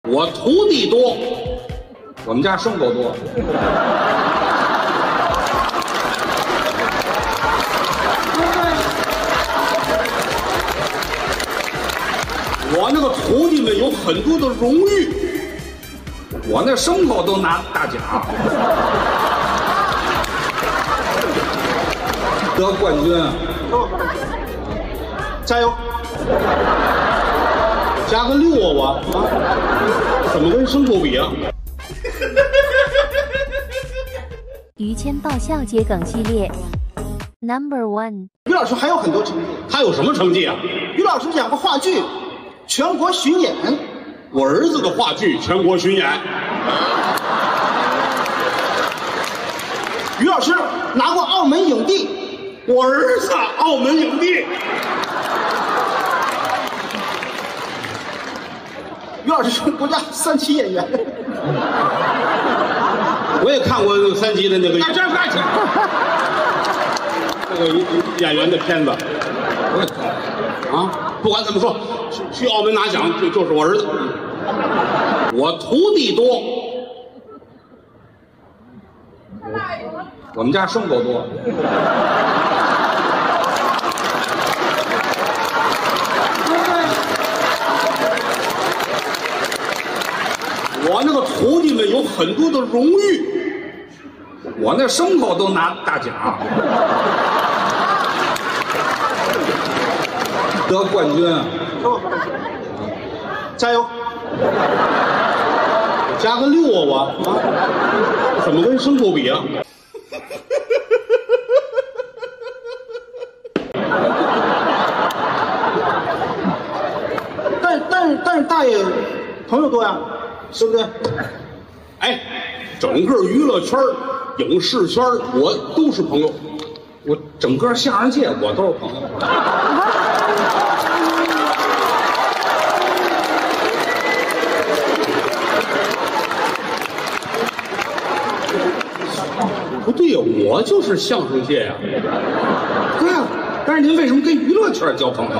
我徒弟多，我们家牲口多。我那个徒弟们有很多的荣誉，我那牲口都拿大奖，得冠军，加油！加个6啊，怎么跟牲口比啊？ 于谦爆笑接梗系列 No.1。 于老师还有很多成绩， 他有什么成绩啊？ 于老师演过话剧，全国巡演。 我儿子的话剧全国巡演。 于老师拿过澳门影帝， 我儿子澳门影帝。 于老师是国家3级演员。 我也看过3级的那个那个演员的片子，我也看啊。不管怎么说，去澳门拿奖就是我儿子。我徒弟多，我们家牲口多。我那个徒弟们有很多的荣誉，我那牲口都拿大奖，得冠军， 加油！ 加个6啊，怎么跟牲口比啊？ 但是大爷朋友多呀，对不对？ 哎，整个娱乐圈、影视圈，我都是朋友。我整个相声界，我都是朋友。不对呀，我就是相声界呀。对呀，但是您为什么跟娱乐圈交朋友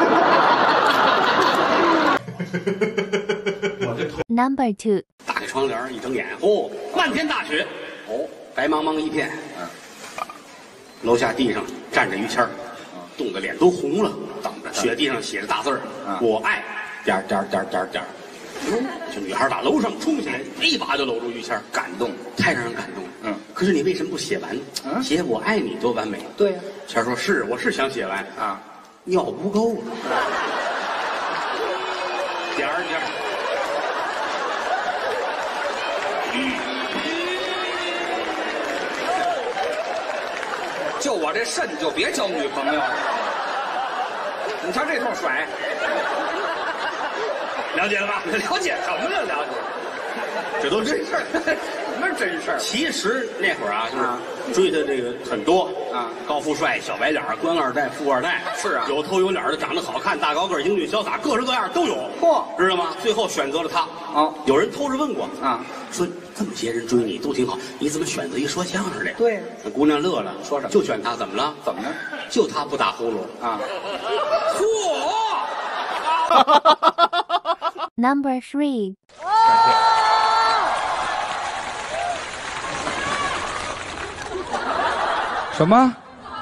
No.2。 打开窗帘一睁眼，哦，漫天大雪，哦，白茫茫一片。楼下地上站着于谦儿，冻得脸都红了，等着雪地上写着大字儿：“我爱点儿点儿点儿点儿点儿。”这女孩打楼上冲下来，一把就搂住于谦儿，感动，太让人感动。可是你为什么不写完？写我爱你多完美。 对呀。 谦儿说：“是，我是想写完啊，尿不够了。”点儿点儿。 就我这肾就别交女朋友。你瞧这头甩， 了解了吧？ 了解什么了？了解， 这都真事儿， 什么真事儿？ 其实那会儿啊，就是追的这个很多啊，高富帅、小白脸、官二代、富二代， 是啊， 有头有脸的，长得好看，大高个，英俊潇洒，各式各样都有。 嚯， 知道吗？最后选择了他。 哦， 有人偷着问过啊， 说这么些人追你都挺好，你怎么选择一说相声的呀？ 对， 那姑娘乐了， 说什么？ 就选他，怎么了？ 怎么了？ 就他不打呼噜啊！ 嚯 No.3。 什么？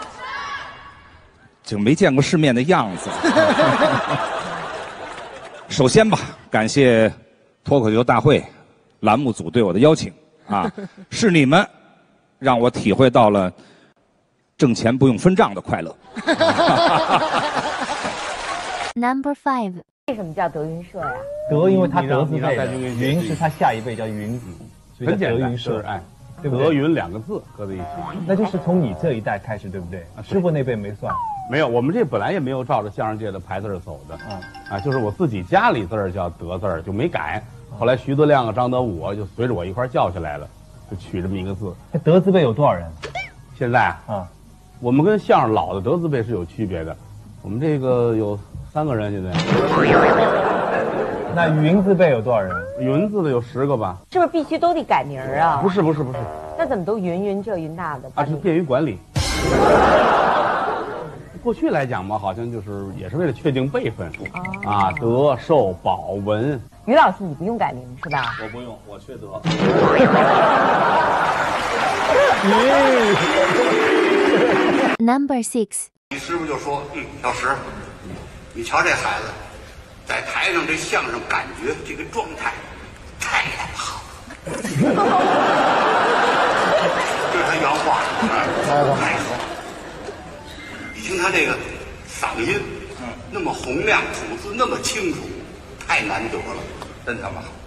就没见过世面的样子。首先吧，感谢脱口秀大会栏目组对我的邀请啊，是你们让我体会到了挣钱不用分账的快乐。 No.5。 为什么叫德云社呀？ 德，因为他德字辈的，云是他下一辈叫云子，所以叫德云社。哎，对不对？ 德云2个字搁在一起， 那就是从你这一代开始，对不对？师傅那辈没算。 没有，我们这本来也没有照着相声界的牌字走的，就是我自己家里字儿叫德字儿，就没改。后来徐德亮啊、张德武就随着我一块叫下来了，就取这么一个字。 那德字辈有多少人？ 现在我们跟相声老的德字辈是有区别的，我们这个有3个人现在。 那云字辈有多少人？ 云字的有10个吧？ 是不是必须都得改名啊？ 不是， 那怎么都云这云那的？ 是便于管理。过去来讲嘛，好像就是也是为了确定辈分德寿宝文， 于老师，你不用改名是吧？ 我不用，我缺德。 Number 6。 你师傅就说：“小石，你瞧这孩子，在台上这相声感觉这个状态太好了。”这是他原话，太好了。你听他这个嗓音，那么洪亮，吐字那么清楚，太难得了，真他妈好。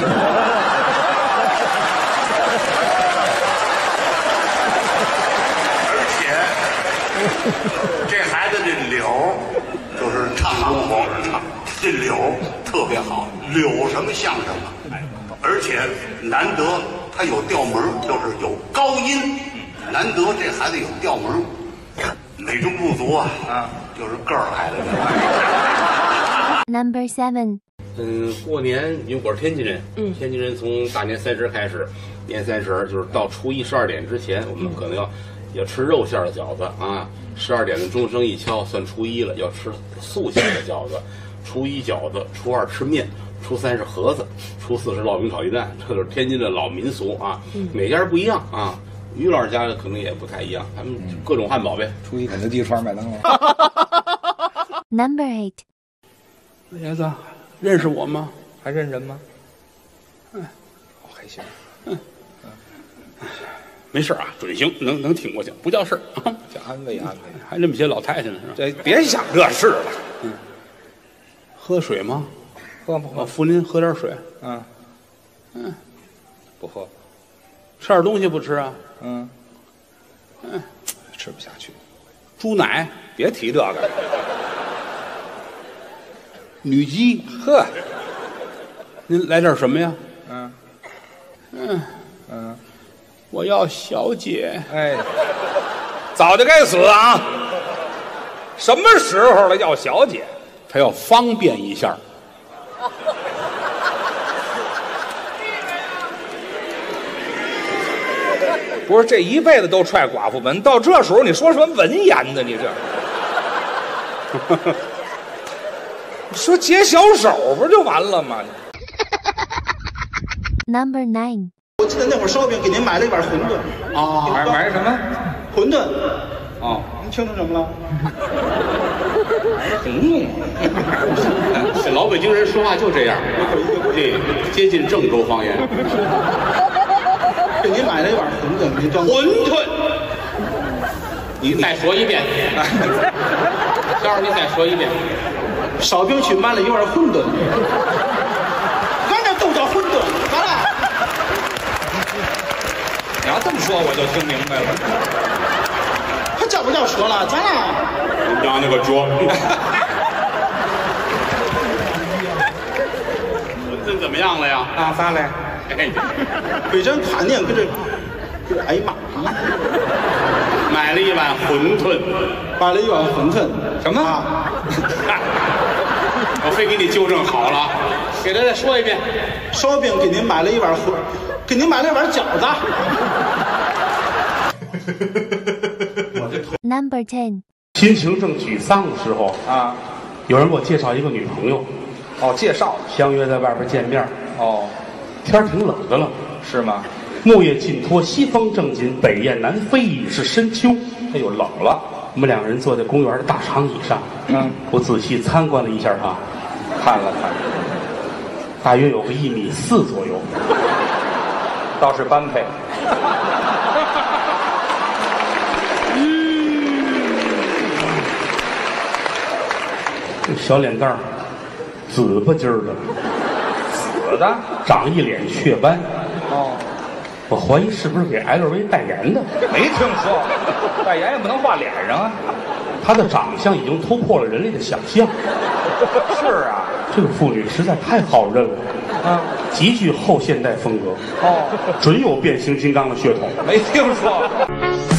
这孩子这柳就是唱功，这柳特别好，柳什么像什么，而且难得他有调门，就是有高音，难得这孩子有调门，美中不足啊，就是个儿矮了。 Number 7。 过年因为我是天津人，天津人从大年30开始，年30就是到初一12点之前，我们可能要吃肉馅的饺子啊。12点的钟声一敲，算初一了，要吃素馅的饺子。初一饺子，初2吃面，初3是盒子，初4是烙饼炒鸡蛋，这就是天津的老民俗啊。每家不一样啊，于老师家可能也不太一样，他们各种汉堡呗。 初一肯德基串麦当劳。 Number 8。 孩子，认识我吗？ 还认人吗？还行。 没事啊，准行，能挺过去，不叫事儿啊。 叫安慰安慰。 还这么些老太太呢，是吧？ 这别想这事了。 喝水吗？ 喝不喝？ 我扶您喝点水。 不喝。 吃点东西不吃啊？ 吃不下去。 猪奶， 别提这个。 女鸡， 呵。 您来点什么呀？我要小姐。 哎，早就该死啊！什么时候了要小姐？ 他要方便一下。 不是这一辈子都踹寡妇门，到这时候你说什么文言呢？你这，你说解小手不就完了吗 ？Number 9。 我记得那会儿烧饼给您买了一碗馄饨。 买什么？ 馄饨。 您听成什么了？ 红弄。这老北京人说话就这样，这接近郑州方言。 给您买了一碗馄饨，您装馄饨。你再说一遍。小二，你再说一遍。 烧饼去买了一碗馄饨。俺这都叫馄饨，咋了？ 你要这么说，我就听明白了。 他叫不叫说了？咋了？ 让那个桌。这怎么样了呀？ 咋嘞？ 被人看见搁这挨骂。 买了一碗馄饨， 买了一碗馄饨。 什么？ 我非给你纠正好了，给他再说一遍。 烧饼给您买了一碗给您买了一碗饺子。 Number 10。 心情正沮丧的时候有人给我介绍一个女朋友。 介绍相约在外边见面。天挺冷的了， 是吗？ 木叶尽脱，西风正紧，北雁南飞，已是深秋。 哎呦，冷了。 我们两个人坐在公园的大长椅上。我仔细参观了一下他， 看了， 大约有个1.4米左右， 倒是般配。 这小脸蛋儿，紫吧唧儿的， 紫的， 长一脸雀斑。我怀疑是不是给 LV 代言的？ 没听说，代言也不能画脸上啊。 她的长相已经突破了人类的想象。 是啊， 这个妇女实在太好认了极具后现代风格。准有变形金刚的血统。 没听说。